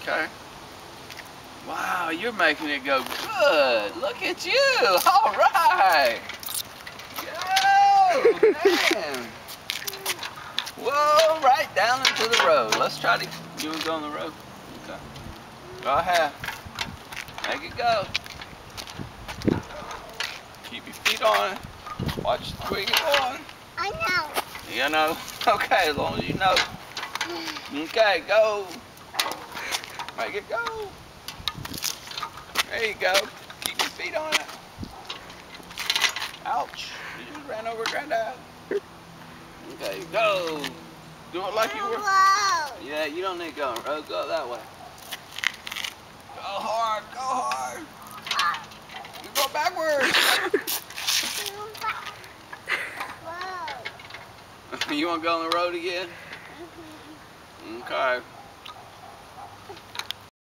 Okay. Wow, you're making it go good. Look at you. All right. Go, man. Whoa, right down into the road. Let's try to, you want to go on the road? Okay. Go ahead. Make it go. Keep your feet on it. Watch where you're going. I know. You know? Okay, as long as you know. Okay, go. Make it go. There you go. Keep your feet on it. Ouch. You just ran over Granddad. Okay, go. Do it like you were. Whoa. Yeah, you don't need to go on the road. Go that way. Go hard. Go hard. You go backwards. Whoa. You want to go on the road again? Okay.